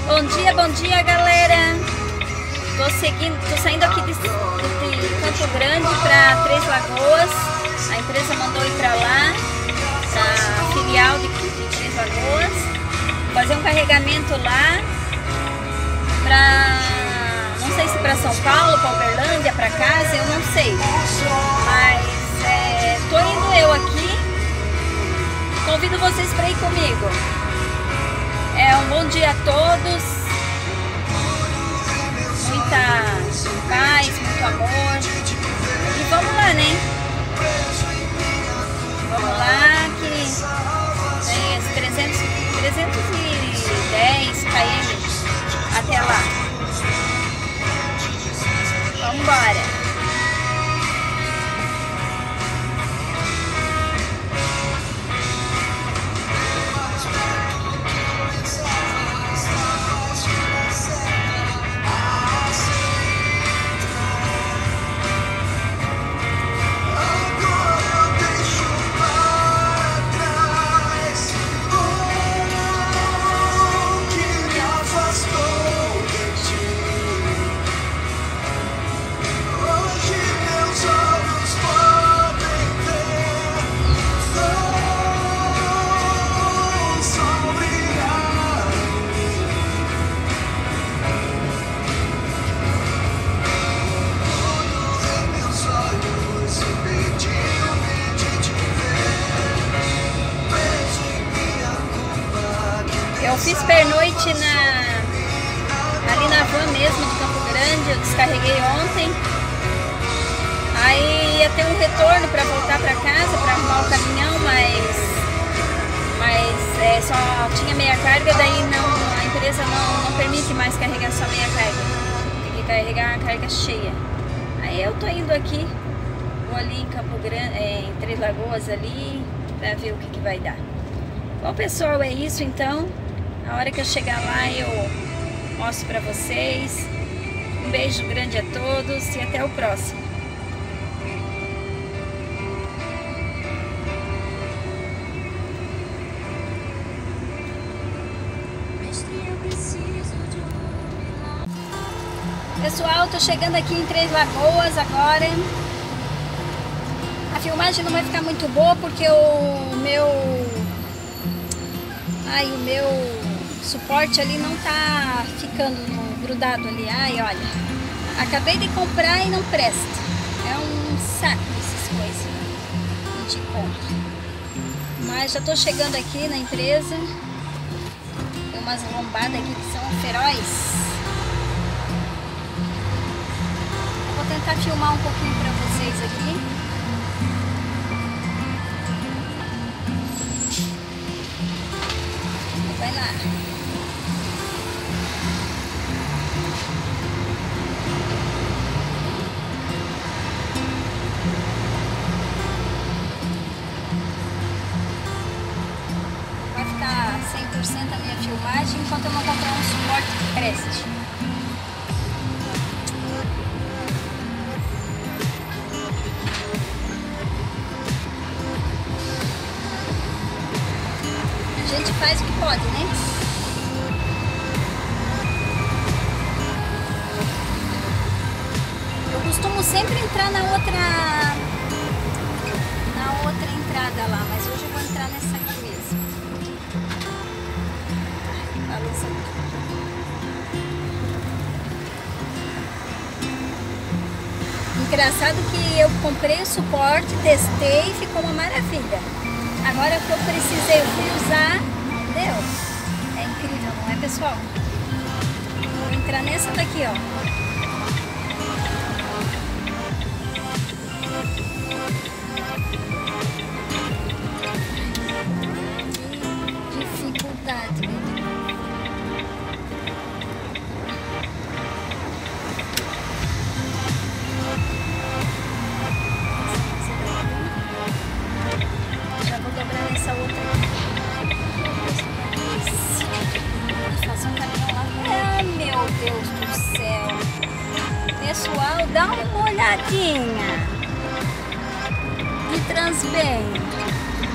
Bom dia, galera. Tô saindo aqui de Campo Grande para Três Lagoas. A empresa mandou ir para lá, a filial de Três Lagoas, fazer um carregamento lá para, não sei se para São Paulo, para Uberlândia, para casa, eu não sei. Mas tô indo eu aqui. Convido vocês para ir comigo. Um bom dia a todos, muita paz, muito amor, e vamos lá, né? Vamos lá que tem 310 km até lá. Vamos embora. Eu fiz pernoite ali na van mesmo de Campo Grande, eu descarreguei ontem. Aí ia ter um retorno para voltar para casa, para arrumar o caminhão, mas só tinha meia carga, daí a empresa não permite mais carregar só meia carga. Tem que carregar a carga cheia. Aí eu tô indo aqui, vou ali em Campo Grande, em Três Lagoas ali, para ver o que vai dar. Bom, pessoal, é isso então. Na hora que eu chegar lá eu mostro pra vocês. Um beijo grande a todos e até o próximo. Pessoal, tô chegando aqui em Três Lagoas agora. A filmagem não vai ficar muito boa porque o meu suporte ali não tá ficando grudado ali. Ai, olha, acabei de comprar e não presta. É um saco essas coisas que a gente compra. Mas já tô chegando aqui na empresa. Tem umas lombadas aqui que são feroz. Eu vou tentar filmar um pouquinho pra vocês aqui. Vai lá. Vai ficar 100% a minha filmagem enquanto eu não comprar um suporte que preste. A gente faz o que pode, né? Eu costumo sempre entrar na outra entrada lá, mas hoje eu vou entrar nessa aqui mesmo. Balança aqui. Engraçado que eu comprei o suporte, testei e ficou uma maravilha. Agora que eu precisei, eu fui usar, deu. É incrível, não é, pessoal? Vou entrar nessa daqui, ó. Dificuldade, meu Deus. Já vou dobrar essa outra aqui. Fazer um caminhão lá. Ah, meu Deus do céu. Pessoal, dá uma olhadinha. Me Transbem.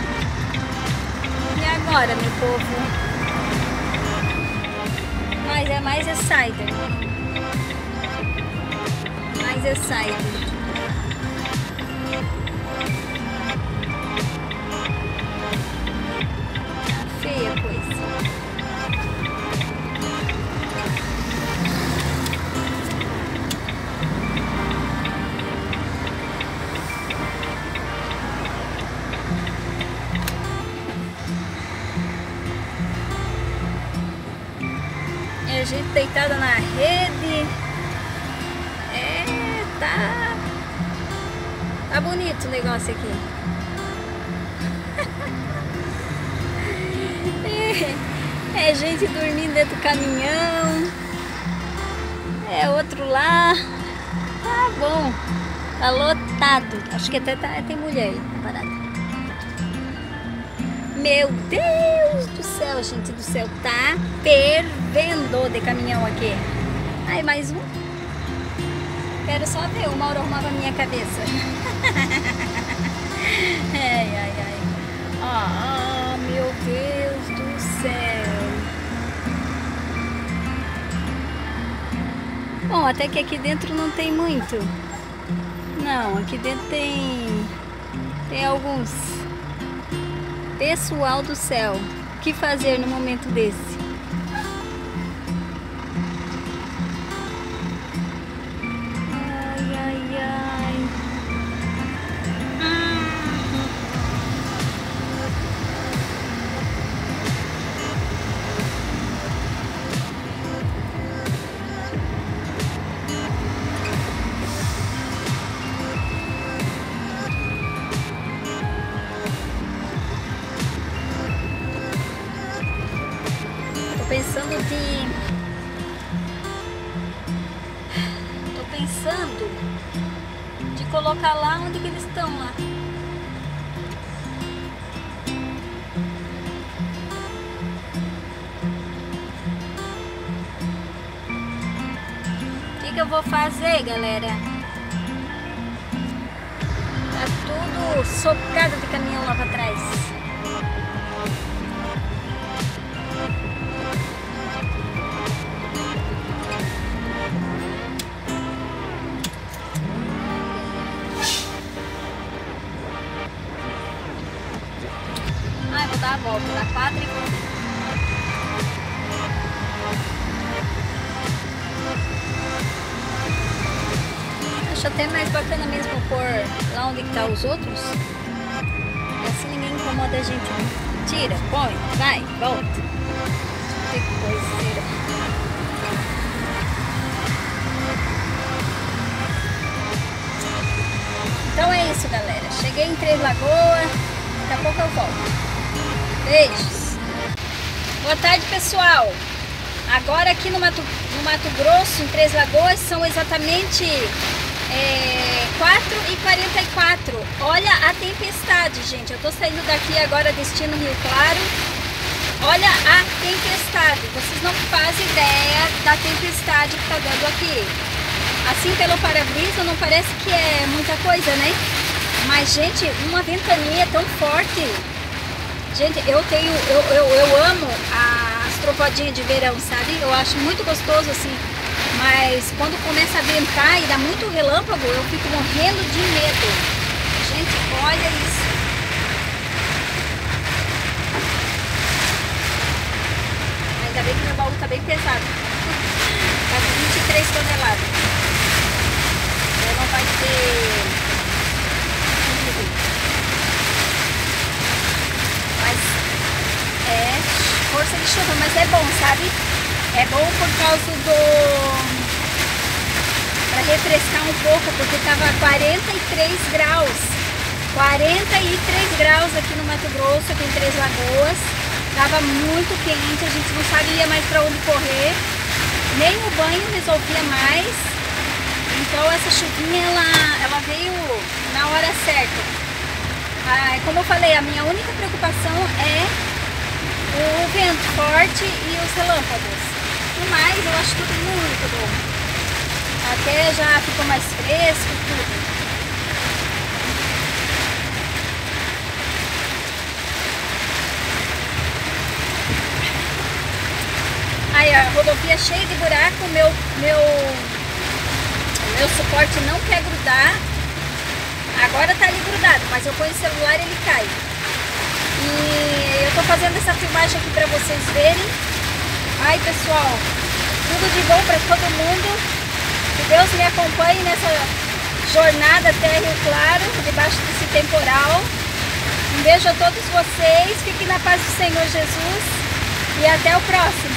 E agora, meu povo? Mas mais é cider. Mais é cider. Feia a coisa. E a gente deitada na rede. Tá bonito o negócio aqui. É gente dormindo dentro do caminhão. É outro lá. Tá bom. Tá lotado. Acho que até tem mulher aí parada. Meu Deus do céu, gente do céu. Tá fervendo de caminhão aqui. Aí mais um. Quero só ver o Mauro arrumava a minha cabeça. Ai, ai, ai. Ah, meu Deus do céu. Bom, até que aqui dentro não tem muito. Não, aqui dentro tem alguns. Pessoal do céu, o que fazer no momento desse? Tô pensando de colocar lá onde que eles estão lá. O que eu vou fazer, galera? Tá tudo socado de caminhão lá pra trás. Vou dar a volta na quadra e vou. Acho até mais bacana mesmo pôr lá onde que tá os outros. Assim ninguém incomoda a gente. Né? Tira, põe, vai, volta. Que coiseira. Então é isso, galera. Cheguei em Três Lagoas. Daqui a pouco eu volto. Beijos. Boa tarde, pessoal. Agora aqui no Mato Grosso, em Três Lagoas, são exatamente 4h44. Olha a tempestade, gente. Eu tô saindo daqui agora, destino Rio Claro. Olha a tempestade. Vocês não fazem ideia da tempestade que tá dando aqui. Assim, pelo para-brisa, não parece que é muita coisa, né? Mas, gente, uma ventania tão forte. Gente, eu amo as tropadinhas de verão, sabe? Eu acho muito gostoso assim, mas quando começa a ventar e dá muito relâmpago, eu fico morrendo de medo. Gente, olha isso. Ainda bem que meu baú tá bem pesado. Tá com 23 toneladas. Não vai ter... Mas é força de chuva, mas é bom, sabe? É bom por causa pra refrescar um pouco, porque tava 43 graus. 43 graus aqui no Mato Grosso, aqui em Três Lagoas. Tava muito quente, a gente não sabia mais pra onde correr. Nem o banho resolvia mais. Então essa chuvinha, ela veio na hora certa. Como eu falei, a minha única preocupação é o vento forte e os relâmpagos. No mais, eu acho tudo muito bom. Até já ficou mais fresco tudo. Aí, ó, a rodovia cheia de buraco, meu suporte não quer grudar. Agora tá ali grudado, mas eu ponho o celular e ele cai. E eu tô fazendo essa filmagem aqui pra vocês verem. Ai, pessoal, tudo de bom pra todo mundo. Que Deus me acompanhe nessa jornada até Rio Claro, debaixo desse temporal. Um beijo a todos vocês, fiquem na paz do Senhor Jesus e até o próximo.